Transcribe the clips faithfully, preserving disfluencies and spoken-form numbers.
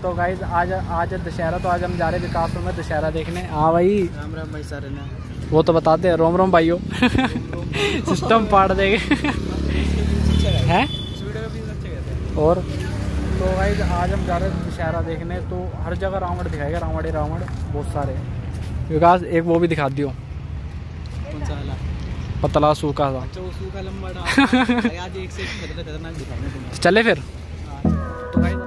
तो गाइस आज आज दशहरा, तो आज हम जा रहे हैं विकासपुर में दशहरा देखने। हाँ भाई, राम राम भाई सारे ने वो तो बताते हैं। रोम रोम भाइयों। सिस्टम पाड़ देंगे हैं। और तो गाइस आज हम जा रहे हैं दशहरा देखने, तो हर जगह रावण दिखाएगा, रावण ही रावण बहुत सारे। विकास एक वो भी दिखा दियो, कौन सा वाला? पतला सूखा सा। अच्छा वो सूखा लंबा डाल। आज एक से एक खतरनाक दिखाएंगे तुम्हें। चले फिर। तो guys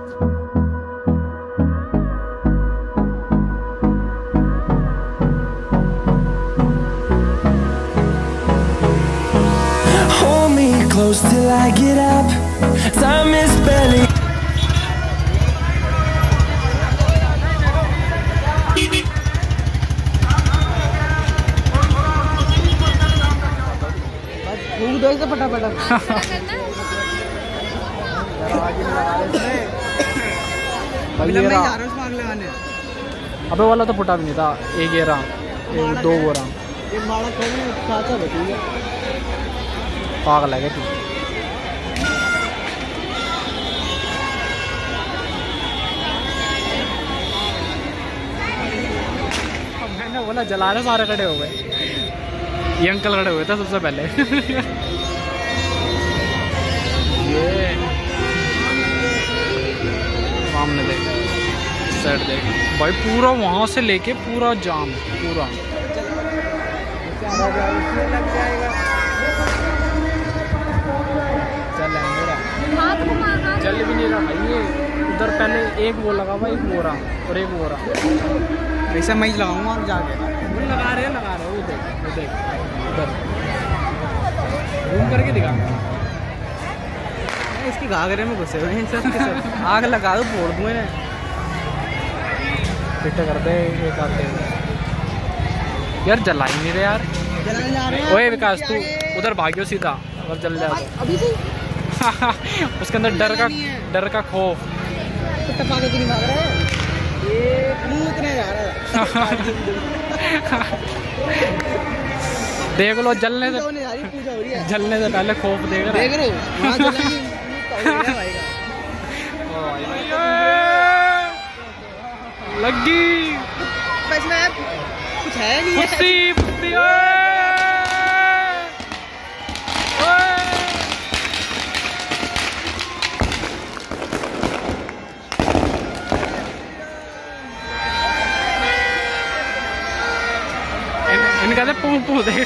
Hold me close till I get up. Time is barely. दो से फटाफट। अबे वाला तो फुटा भी नहीं था। एक ये रहा, एक दो वो रहा। पागल है तू। मैंने बोला जला रहे, सारे खड़े हो गए। ये अंकल खड़े हुए थे सबसे पहले। ये सामने देख, साइड देख भाई, पूरा वहां से लेके पूरा जाम, पूरा चल मेरा चल भी नहीं रहा भाई। ये उधर पहले एक वो लगा हुआ, एक वो रहा और एक वो रहा। ऐसा मैं लगाऊंगा जाके। लगा रहे लगा रहे वो देख, वो देख उधर घूम करके दिखा। इसकी घाघरे में घुसे हुए हैं सब के सब। आग लगा दो, फोड़ दूँ इन्हें। फिट कर दे एक आते यार, जला ही नहीं रहे यार। जलाने जा रहे हैं। ओए विकास तू उधर भागियो सीधा, अगर जल जाए अभी से। उसके अंदर डर का डर का खौफ। कुत्ता पागल तो नहीं भाग रहा है, ये कूदने जा रहा है। देख लो, जलने से पूजा हो रही है। जलने से पहले खौफ देख रहा देख रहे हो वहां जलेंगे। लगी इसमें कुछ है नहीं है। पुस्ती, पुस्ती, ओए, ओए। इन, इनका तो पू पू दे।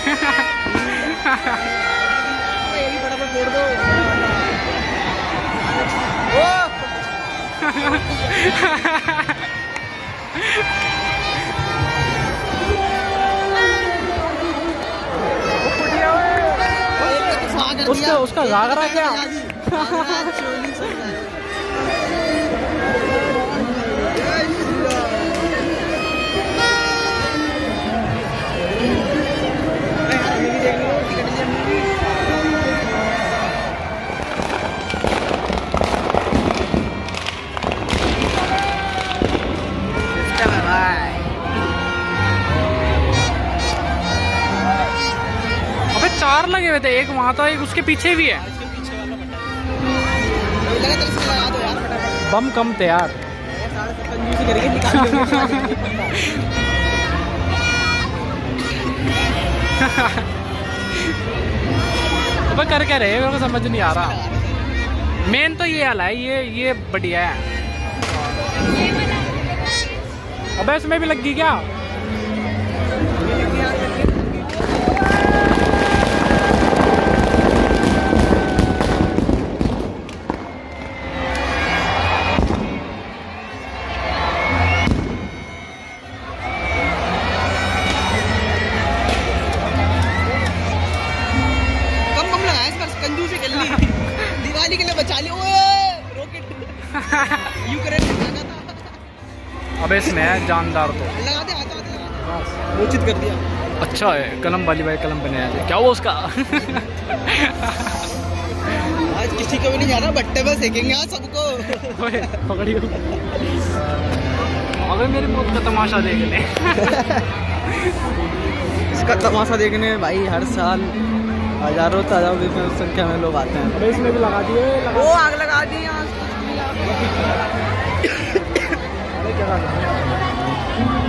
फटाफट फोड़ दो। उसका उसका घाघरा क्या? अबे चार लगे हुए थे, एक वहां था, एक उसके पीछे भी है। बम कम थे यार। अबे कर क्या रहे, मेरे को समझ नहीं आ रहा। मेन तो ये वाला है, ये ये बढ़िया है। अबे इसमें भी लग गई क्या? दिवाली के लिए बचा लियो। रॉकेट यू करे था। अबे इसमें है जानदार, तो लगा दे, आता आता मोचित कर दिया। अच्छा है, कलम वाली भाई कलम बनाया है। क्या हुआ उसका? आज किसी को भी नहीं जाना, बट्टे में सेकेंगे आज सबको। पकड़ियो। अबे मेरी मौत का तमाशा देखने। इसका तमाशा देखने भाई हर साल हजारों तादाद में संख्या में लोग आते हैं। अबे इसमें भी लगा दिए, वो आग लगा दी यहाँ। वाली जगह है।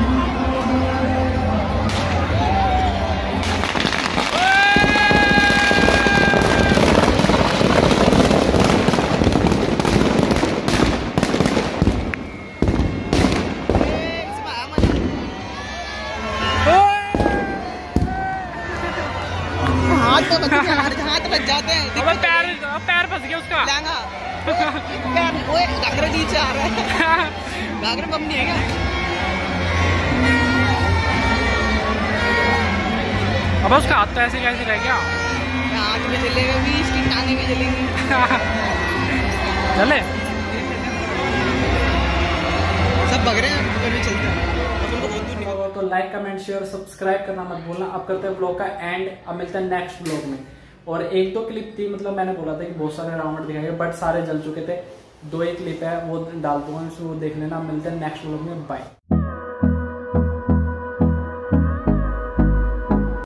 हाथ बच जाते हैं। अब पैर अब पैर फंस गया उसका। पैर ओए घाघरा नीचे आ रहा है। घाघरा कम नहीं है क्या? अब उसका हाथ तो ऐसे कैसे रह गया? हाथ में चलेगा भी, इसकी टांगे भी चलेंगी। चले सब भग रहे हैं, ऊपर भी चलते हैं। तो लाइक कमेंट शेयर सब्सक्राइब करना मत भूलना। अब करते हैं ब्लॉग का एंड। अब मिलते हैं नेक्स्ट ब्लॉग में। और एक दो क्लिप थी, मतलब मैंने बोला था कि बहुत सारे राउंड दिखाएंगे बट सारे जल चुके थे। दो एक क्लिप है वो डाल दूंगा, वो देख लेना। मिलते हैं नेक्स्ट ब्लॉग में, बाय।